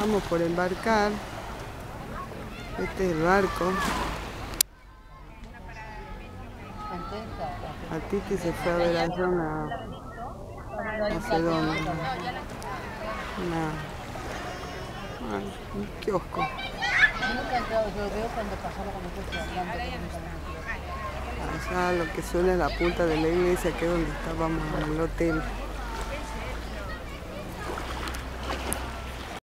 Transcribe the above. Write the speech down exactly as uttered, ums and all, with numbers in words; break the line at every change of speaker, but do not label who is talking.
Estamos por embarcar. Este es el barco. A Titi se fue a ver allá una... no sé dónde. Una... un kiosco. Allá lo que suena es la punta de la iglesia, que es donde estábamos en el hotel.